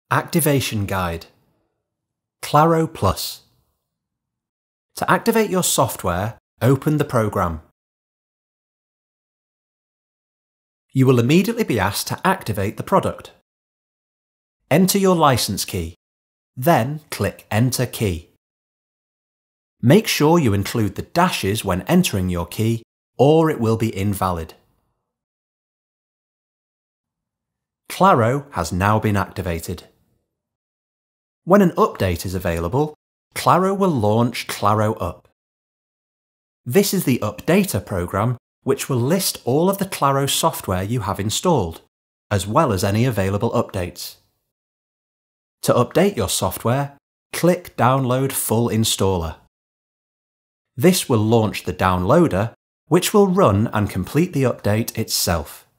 Activation Guide. Claro Plus. To activate your software, open the program. You will immediately be asked to activate the product. Enter your license key, then click Enter Key. Make sure you include the dashes when entering your key, or it will be invalid. Claro has now been activated. When an update is available, Claro will launch Claro Up. This is the Updater program, which will list all of the Claro software you have installed, as well as any available updates. To update your software, click Download Full Installer. This will launch the downloader, which will run and complete the update itself.